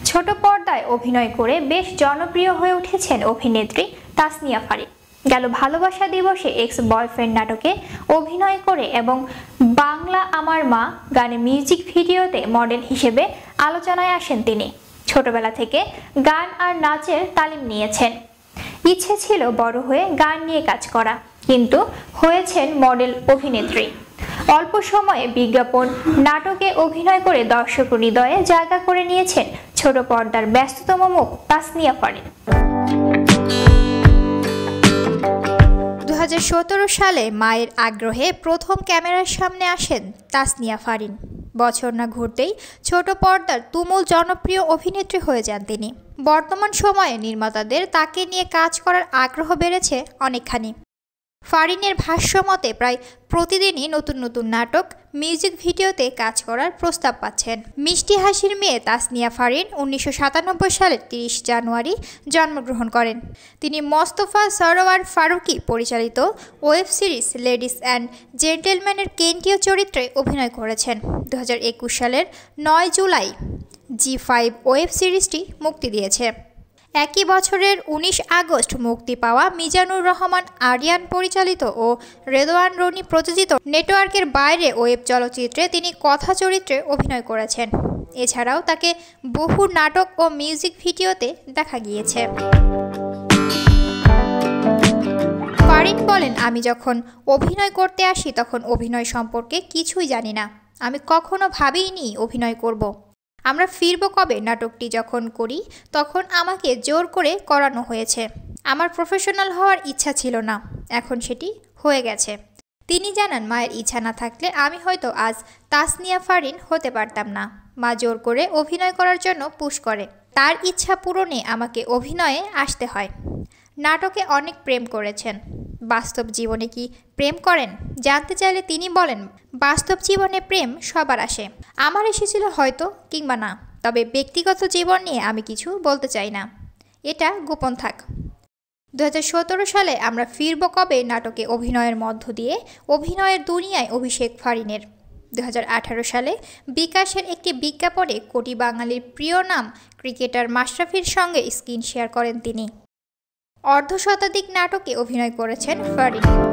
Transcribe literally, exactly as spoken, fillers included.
ছোট পর্দায় অভিনয় করে বেশ জনপ্রিয় হয়ে উঠেছেন অভিনেত্রী তাসনিয়া ফারিন। গেল ভালোবাসা দিবসে এক্স বয়ফ্রেন্ড নাটকে অভিনয় করে এবং বাংলা আমার মা গানে মিউজিক ভিডিওতে মডেল হিসেবে আলোচনায় আসেন তিনি। ছোটবেলা থেকে গান আর নাচের তালিম নিয়েছেন। ইচ্ছে ছিল বড় হয়ে গান নিয়ে কাজ করা, কিন্তু হয়েছেন মডেল অভিনেত্রী। অল্প সময়ে বিজ্ঞাপন নাটকে অভিনয় করে দর্শক হৃদয়ে জায়গা করে নিয়েছেন ছোট পর্দার ব্যস্ততম মুখ তাসনিয়া ফারিন। দু হাজার সতেরো সালে মায়ের আগ্রহে প্রথম ক্যামেরার সামনে আসেন তাসনিয়া ফারিন। বছর না ঘুরতেই ছোট পর্দার তুমুল জনপ্রিয় অভিনেত্রী হয়ে যান তিনি। বর্তমান সময়ে নির্মাতাদের তাকে নিয়ে কাজ করার আগ্রহ বেড়েছে অনেকখানি। ফারিনের ভাষ্য মতে প্রায় প্রতিদিনই নতুন নতুন নাটক, মিউজিক ভিডিওতে কাজ করার প্রস্তাব পাচ্ছেন। মিষ্টি হাসির মেয়ে তাসনিয়া ফারিন উনিশশো সাতানব্বই সালের তিরিশ জানুয়ারি জন্মগ্রহণ করেন। তিনি মোস্তফা সরোয়ার ফারুকী পরিচালিত ওয়েব সিরিজ লেডিস অ্যান্ড জেন্টেলম্যানের কেন্টীয় চরিত্রে অভিনয় করেছেন। দু হাজার একুশ সালের নয় জুলাই জি ফাইভ ওয়েব সিরিজটি মুক্তি দিয়েছে। একই বছরের উনিশ আগস্ট মুক্তি পাওয়া মিজানুর রহমান আরিয়ান পরিচালিত ও রেদওয়ান রনি প্রযোজিত নেটওয়ার্কের বাইরে ওয়েব চলচ্চিত্রে তিনি কথা চরিত্রে অভিনয় করেছেন। এছাড়াও তাকে বহু নাটক ও মিউজিক ভিডিওতে দেখা গিয়েছে। ফারিন বলেন, আমি যখন অভিনয় করতে আসি তখন অভিনয় সম্পর্কে কিছুই জানি না। আমি কখনো ভাবিনি অভিনয় করব। আমরা ফিরব কবে নাটকটি যখন করি তখন আমাকে জোর করে করানো হয়েছে। আমার প্রফেশনাল হওয়ার ইচ্ছা ছিল না, এখন সেটি হয়ে গেছে। তিনি জানান, মায়ের ইচ্ছা না থাকলে আমি হয়তো আজ তাসনিয়া ফারিন হতে পারতাম না। মা জোর করে অভিনয় করার জন্য পুশ করে। তার ইচ্ছা পূরণে আমাকে অভিনয়ে আসতে হয়। নাটকে অনেক প্রেম করেছেন। বাস্তব জীবনে কি প্রেম করেন জানতে চাইলে তিনি বলেন, বাস্তব জীবনে প্রেম সবার আসে। আমার এসেছিল হয়তো, কিংবা না। তবে ব্যক্তিগত জীবন নিয়ে আমি কিছু বলতে চাই না, এটা গোপন থাক। দু হাজার সতেরো সালে আমরা ফিরব কবে নাটকে অভিনয়ের মধ্য দিয়ে অভিনয়ের দুনিয়ায় অভিষেক ফারিনের। দু হাজার আঠারো সালে বিকাশের একটি বিজ্ঞাপনে কোটি বাঙালির প্রিয় নাম ক্রিকেটার মাশরাফির সঙ্গে স্ক্রিন শেয়ার করেন তিনি। অর্ধশতাধিক নাটকে অভিনয় করেছেন ফারিন।